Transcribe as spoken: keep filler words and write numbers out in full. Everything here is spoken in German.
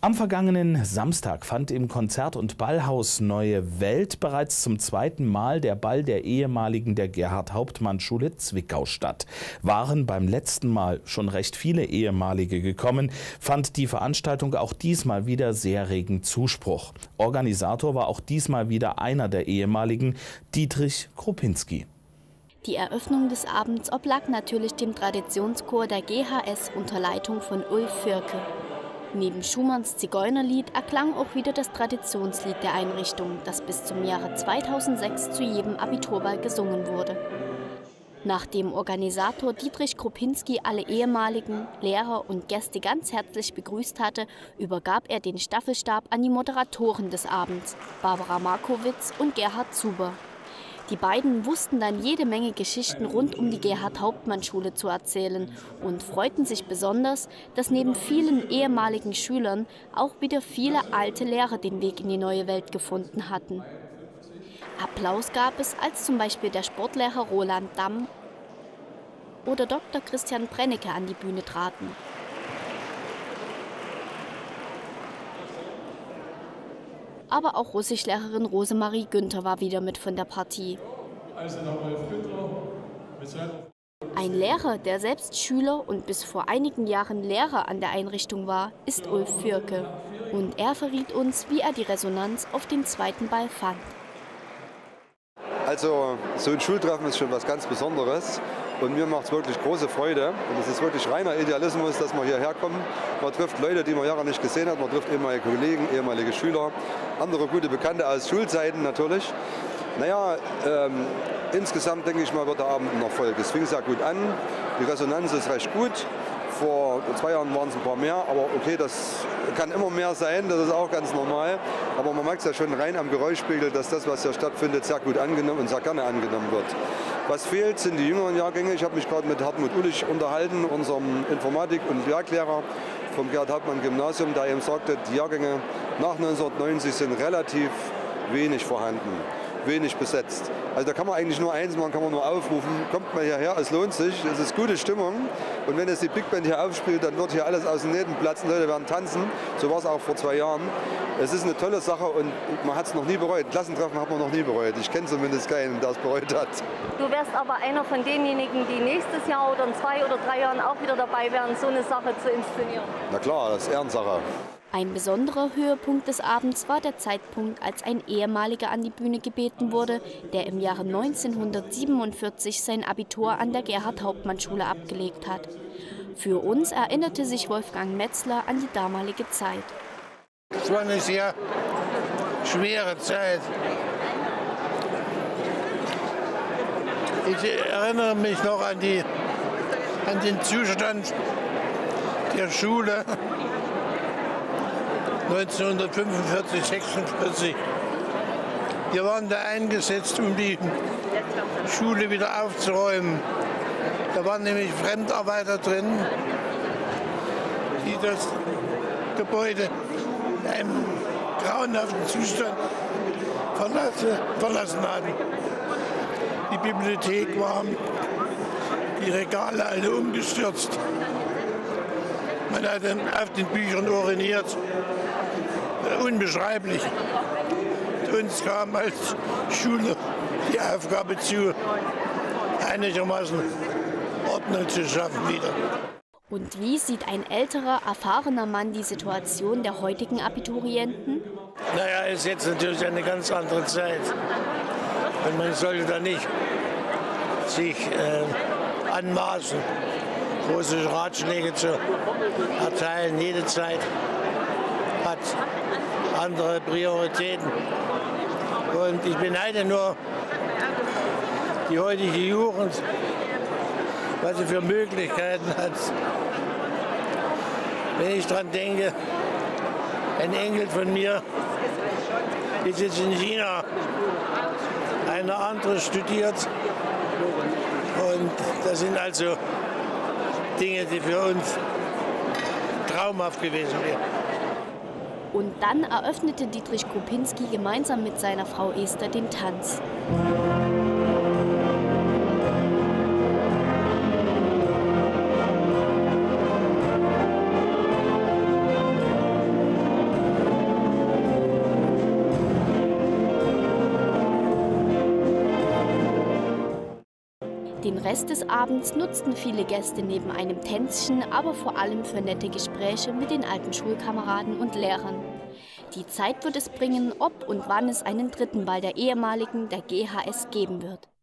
Am vergangenen Samstag fand im Konzert- und Ballhaus Neue Welt bereits zum zweiten Mal der Ball der ehemaligen der Gerhard-Hauptmann-Schule Zwickau statt. Waren beim letzten Mal schon recht viele ehemalige gekommen, fand die Veranstaltung auch diesmal wieder sehr regen Zuspruch. Organisator war auch diesmal wieder einer der ehemaligen, Dietrich Kropinski. Die Eröffnung des Abends oblag natürlich dem Traditionschor der G H S unter Leitung von Ulf Fürke. Neben Schumanns Zigeunerlied erklang auch wieder das Traditionslied der Einrichtung, das bis zum Jahre zweitausendsechs zu jedem Abiturball gesungen wurde. Nachdem Organisator Dietrich Kropinski alle ehemaligen Lehrer und Gäste ganz herzlich begrüßt hatte, übergab er den Staffelstab an die Moderatoren des Abends, Barbara Markowitz und Gerhard Zuber. Die beiden wussten dann jede Menge Geschichten rund um die Gerhard-Hauptmann-Schule zu erzählen und freuten sich besonders, dass neben vielen ehemaligen Schülern auch wieder viele alte Lehrer den Weg in die neue Welt gefunden hatten. Applaus gab es, als zum Beispiel der Sportlehrer Roland Damm oder Doktor Christian Brennecke an die Bühne traten. Aber auch Russischlehrerin Rosemarie Günther war wieder mit von der Partie. Ein Lehrer, der selbst Schüler und bis vor einigen Jahren Lehrer an der Einrichtung war, ist Ulf Fürke. Und er verriet uns, wie er die Resonanz auf den zweiten Ball fand. Also so ein Schultreffen ist schon was ganz Besonderes. Und mir macht es wirklich große Freude. Und es ist wirklich reiner Idealismus, dass man hierher kommt. Man trifft Leute, die man Jahre nicht gesehen hat. Man trifft ehemalige Kollegen, ehemalige Schüler, andere gute Bekannte aus Schulzeiten natürlich. Naja, ähm, insgesamt denke ich mal, wird der Abend ein Erfolg. Es fing sehr gut an. Die Resonanz ist recht gut. Vor zwei Jahren waren es ein paar mehr, aber okay, das kann immer mehr sein, das ist auch ganz normal. Aber man merkt es ja schon rein am Geräuschspiegel, dass das, was hier stattfindet, sehr gut angenommen und sehr gerne angenommen wird. Was fehlt, sind die jüngeren Jahrgänge. Ich habe mich gerade mit Hartmut Ulich unterhalten, unserem Informatik- und Werklehrer vom Gerhard-Hauptmann-Gymnasium, der eben sagte, die Jahrgänge nach neunzehnhundertneunzig sind relativ wenig vorhanden, wenig besetzt. Also da kann man eigentlich nur eins machen, kann man nur aufrufen, kommt mal hierher, es lohnt sich, es ist gute Stimmung. Und wenn jetzt die Big Band hier aufspielt, dann wird hier alles aus den Nähten platzen, Leute werden tanzen. So war es auch vor zwei Jahren. Es ist eine tolle Sache und man hat es noch nie bereut. Klassentreffen hat man noch nie bereut. Ich kenne zumindest keinen, der es bereut hat. Du wärst aber einer von denjenigen, die nächstes Jahr oder in zwei oder drei Jahren auch wieder dabei wären, so eine Sache zu inszenieren. Na klar, das ist Ehrensache. Ein besonderer Höhepunkt des Abends war der Zeitpunkt, als ein ehemaliger an die Bühne gebeten wurde, der im Jahre neunzehnhundertsiebenundvierzig sein Abitur an der Gerhard-Hauptmann-Schule abgelegt hat. Für uns erinnerte sich Wolfgang Metzler an die damalige Zeit. Es war eine sehr schwere Zeit. Ich erinnere mich noch an, die, an den Zustand der Schule neunzehnhundertfünfundvierzig, sechsundvierzig. Wir waren da eingesetzt, um die Schule wieder aufzuräumen. Da waren nämlich Fremdarbeiter drin, die das Gebäude in einem grauenhaften Zustand verlassen, verlassen hatten. Die Bibliothek war, die Regale alle umgestürzt. Man hat dann auf den Büchern uriniert. Unbeschreiblich. Uns kam als Schule die Aufgabe zu, einigermaßen Ordnung zu schaffen wieder. Und wie sieht ein älterer, erfahrener Mann die Situation der heutigen Abiturienten? Naja, es ist jetzt natürlich eine ganz andere Zeit. Und man sollte da nicht sich äh, anmaßen, große Ratschläge zu erteilen. Jede Zeit hat andere Prioritäten. Und ich beneide nur die heutige Jugend, was sie für Möglichkeiten hat. Wenn ich daran denke, ein Enkel von mir ist jetzt in China, eine andere studiert. Und das sind also Dinge, die für uns traumhaft gewesen wären. Und dann eröffnete Dietrich Kropinski gemeinsam mit seiner Frau Esther den Tanz. Den Rest des Abends nutzten viele Gäste neben einem Tänzchen, aber vor allem für nette Gespräche mit den alten Schulkameraden und Lehrern. Die Zeit wird es bringen, ob und wann es einen dritten Ball der ehemaligen der G H S geben wird.